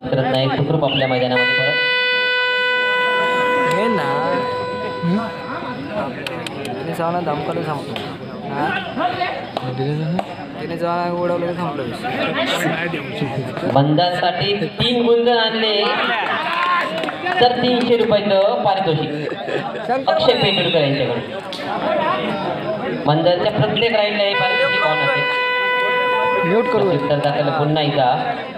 करत नाही सुखरूप आपल्या मैदानामध्ये परत हे ना तिने जाऊन धमकावलं थांबतो तिने जाऊन उडवलं थांबलो बंदासाठी 3 गुण आणले तर 300 रुपयाचं पारितोषिक अक्षय पेंडुरकर यांच्याकडून बंदाच्या प्रत्येक राईडला हे पारितोषिक ऑन असेल म्यूट करू उत्तर दाखल पुन्हा एकदा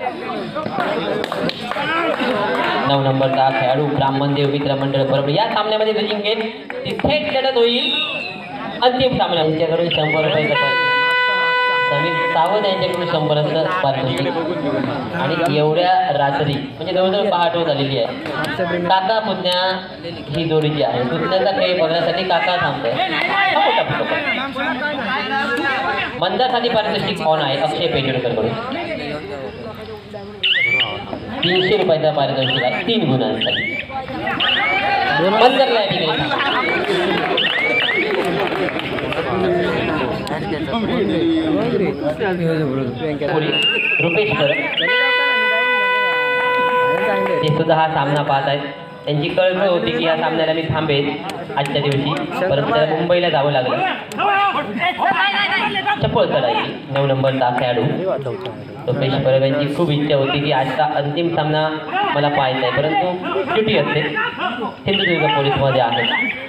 9 नंबरचा खेळाडू ब्राह्मणदेव मित्र मंडळ बरोबर या सामन्यामध्ये जो जिंकेल ती थेट लढत होईल अंतिम सामना यांच्याकडून 100 रुपयाचा समीर सावंत यांच्याकडून 100 पारितोषिक आणि एवढ्या रात्री म्हणजे जवळजवळ पहाट होत आलेली आहे काका पुतण्या ही जोडी जी आहे पुतण्याचा खेळ बघण्यासाठी काका थांबतोय मंदासाठी पारितोषिक ऑन आहे अक्षय पेंडुरकर कडून 300 रुपयाचा पारितोषिक आहे 3 गुणांसाठी मंदरला रुपेश ते सुद्धा हा सामना पाहत आहेत त्यांची कळकळ होती की या सामन्याला मी थांबेल आजच्या दिवशी परत त्याला मुंबईला जावं लागलं चपळ चढायची 9 नंबरचा खेळाडू रुपेश परब यांची खूप इच्छा होती की आजचा अंतिम सामना मला पाहायचा आहे परंतु ड्युटी असते सिंधुदुर्ग पोलीसमध्ये आहे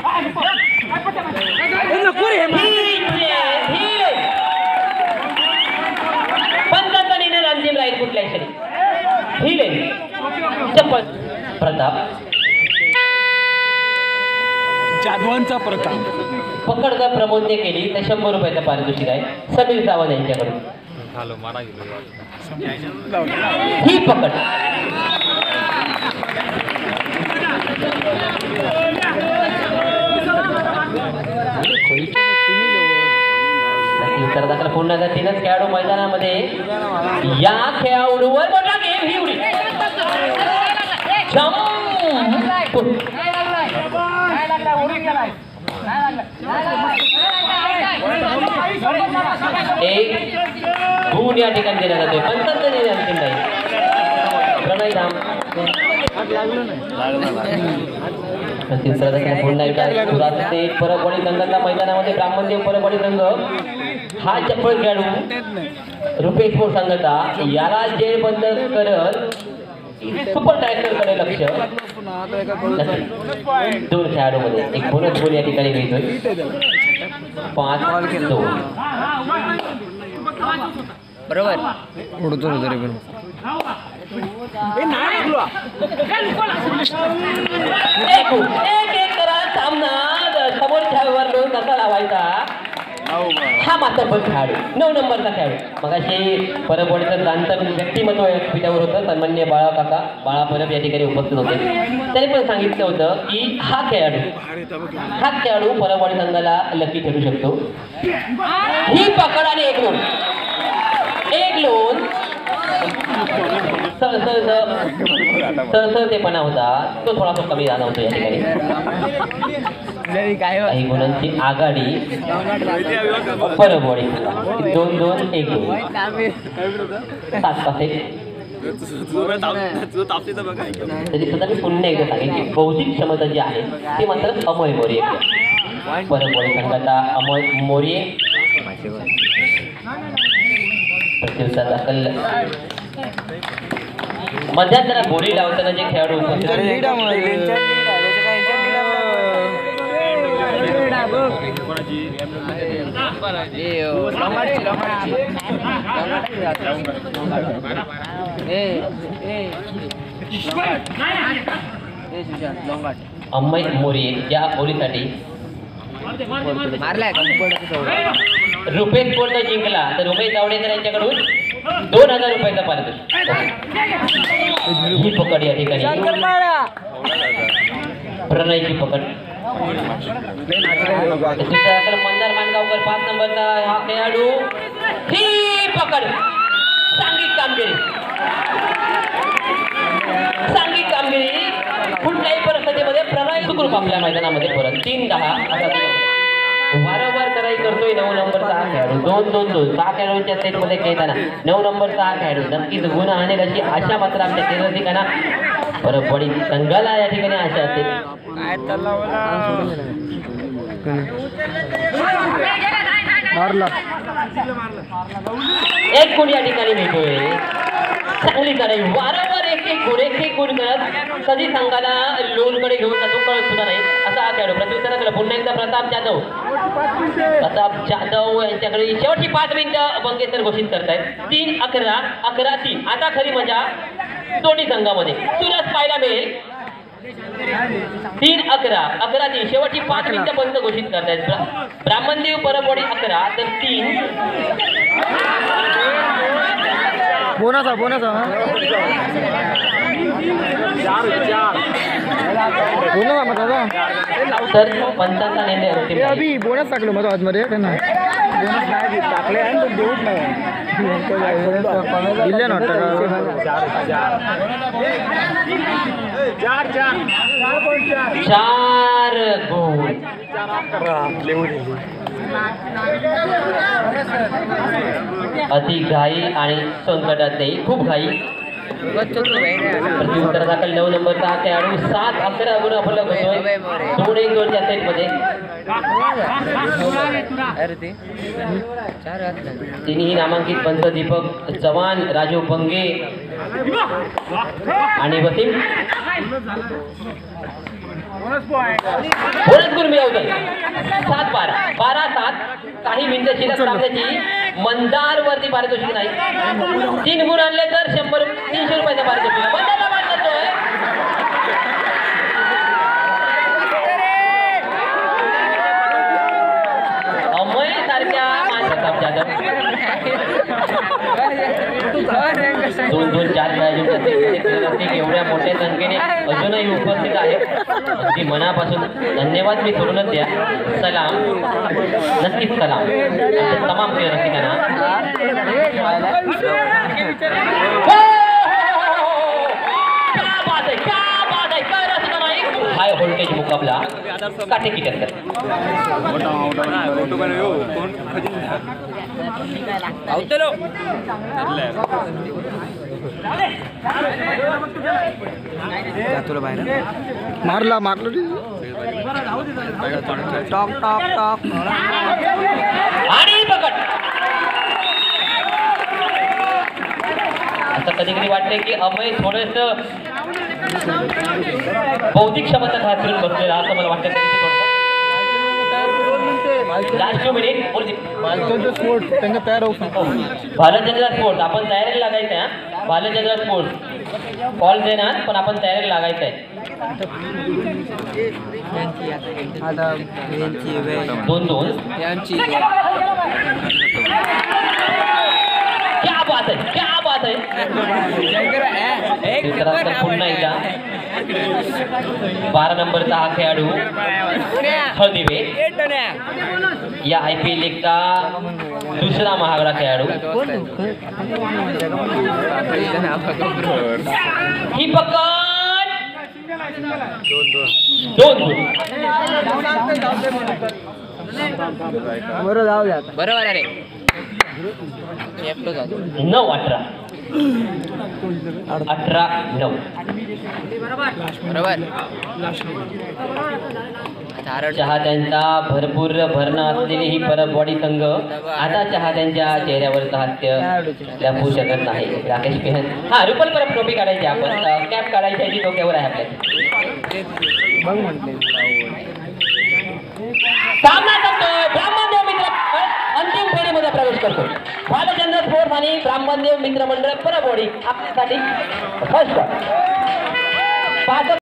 पंचांचा निर्णय अंतिम राहील कुठल्या क्षणी ही लेन चप्पल प्रताप जाधवांचा प्रताप पकड जर प्रमोदने केली तर 100 रुपयाचं पारितोषिक आहे समीर सावंत यांच्याकडून ही पकड उत्तर दाखल पुन्हा 3च खेळाडू मैदानामध्ये या खेळाडूवर मोठा गेम ही उडी एक गुण या ठिकाणी दिला जातोय पंचांचा निर्णय अंतिम नाही प्रणय धाम पुन्हा एकदा परभणी संघाचा मैदानामध्ये ब्राह्मणदेव परभणी संघ हा चप्पल खेळाडू रुपेश पोर संघाचा याला जेल बंद करत सुपर टायगर कडे लक्ष 2 खेळाडूमध्ये एक बोनस गोल या ठिकाणी मिळतोय 5-2 बरोबर उडतो तरी पण एक करा सामना समोरच्या वर कसा लावायचा हा मात्र पण खेळाडू 9 नंबरचा खेळाडू मग अशी परबवडीचं जाणतं व्यक्तिमत्व व्यासपीठावर होतं सन्माननीय बाळा परब या ठिकाणी उपस्थित होते त्यांनी पण सांगितलं होतं की हा खेळाडू परबवडी संघाला लकी ठरू शकतो ही पकड आणि एक लोन सरसरतेपणा होता तो थोडासा कमी झाला होता या ठिकाणी काही गुणांची आघाडी परबवडी 2-2-1-2 7 पासे तरी सुद्धा मी पुन्हा एकदा सांगेन की बौद्धिक क्षमता जी आहे ती मात्र अमोल मोरे परबवडी संघाचा अमोल मोरे प्रतिसाद दाखल मध्यात जरा बोरी लावताना जे खेळाडू अम्मय मोरे या बोलीसाठी रुपेश पोर्ट जिंकला तर उमेश जावडेकर यांच्याकडून 2000 रुपयाचा पारितोषिक ही पकड या ठिकाणी प्रणयची पकड मंदार मानगावकर 5 नंबरचा हा खेळाडू ही पकड सांघिक कामगिरी कुठल्याही परिस्थितीमध्ये प्रणय सुखरूप आपल्या मैदानामध्ये परत 3-10 वारंवार कराई करतोय 9 नंबरचा हा खेळाडू. 2-2-2 6 खेळाडूंच्या सेटमध्ये खेळताना 9 नंबरचा हा खेळाडू नक्कीच गुण आणेल अशी आशा मात्र आमच्या केंद्र ठिकाणा परबवाडी संघाला या ठिकाणी आशा असते. मारला एक गुण या ठिकाणी मिळतोय. चांगली लढाई वारंवार एक गुण करत कधी संघाला लोनकडे घेऊन जातो कळत सुद्धा नाही असा हा खेळाडू. प्रत्युत्तराकडे पुन्हा एकदा प्रताप जाधव यांच्याकडे शेवटची 5 मिनिटं बंकेसर घोषित करतायत. 3-11 11-3. आता खरी मजा दोन्ही संघामध्ये सुरस पाहायला मिळेल. 3-11 11-3 शेवटची 5 मिनिटं बंद घोषित करतायत. ब्राह्मणदेव परबवाडी 11 तर 3 बोनस तर पंचांचा निर्णय अंतिम झाला. अभी बोनस टाकलो मग आजमध्ये त्यांना टाकले आहे पण देऊच नाही. दिले ना चार गुण. अति घाई आणि संकटात नाही खूप घाई. प्रत्युत्तर दाखल 9 नंबरचा हा खेळाडू 7-11 गुण आपल्याला करतोय 2-1-2च्या सेटमध्ये. तिन्ही नामांकित पंच दीपक चव्हाण, राजू पंगे आणि वसीम बोनस गुण मिळवतोय. 7-12 12-7 काही मिनिटं शिल्लक सामन्याची. मंदार वरती पारितोषिक नाही. 3 गुण आणले तर 300 रुपयाचा पारितोषिक. मंदारला बाद करतोय. अमय सारख्या प्रताप जाधव 2-2-4 खेळाडू एवढ्या मोठ्या संख्येने अजूनही उपस्थित आहेत. अगदी मनापासून धन्यवाद मी सोडूनच द्या. सलाम नक्कीच सलाम तमाम प्लेयर रसिकांना. हाय व्होल्टेज मुकाबला काटेकी टक्कर. मारला टॉक आणि पकड. असं कधी कधी वाटते की अमय थोडस बौद्धिक क्षमता घातून बसलेला असं मला वाटतं. लास्ट 2 मिनिट भालचंद्र स्पोर्ट्स आपण तयारीला लागायचं. भालचंद्र स्पोर्ट्स कॉल देणार पण आपण तयारीला लागायचं आहे. 2-2 क्या बात है पुन्हा एकदा 12 नंबरचा हा खेळाडू हळदिवे या IPL लीगचा दुसरा महागडा खेळाडू. ही पकड 2 बरोबर अरे 9-18 18-9 बरोबर. चाहत्यांचा भरपूर भरणा असलेली ही परबवाडी संघ आता चाहत्यांच्या चेहऱ्यावरचं हास्य लपवू शकत नाही. राकेश पेहन हा रुपल परब ट्रॉफी काढायची आपण कॅप काढायची आहे डोक्यावर आहे आपल्या. सामना संपतोय. ब्राह्मणदेव मित्र अंतिम फेरीमध्ये प्रवेश करतो. भालचंद्र स्पोर्ट्स आणि ब्राह्मणदेव मित्र मंडळ परबवाडी आपल्यासाठी फर्स्ट